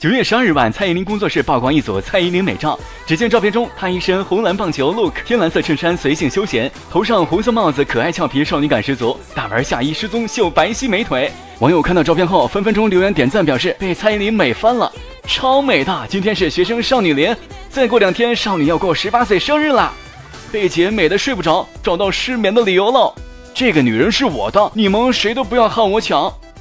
9月12日晚，蔡依林工作室曝光一组蔡依林美照。只见照片中，她一身红蓝棒球 look， 天蓝色衬衫随性休闲，头上红色帽子可爱俏皮，少女感十足，大玩下衣失踪秀白皙美腿。网友看到照片后，纷纷中留言点赞，表示被蔡依林美翻了，超美的！今天是学生少女节，再过2天少女要过18岁生日啦！贝姐美的睡不着，找到失眠的理由了。这个女人是我的，你们谁都不要和我抢。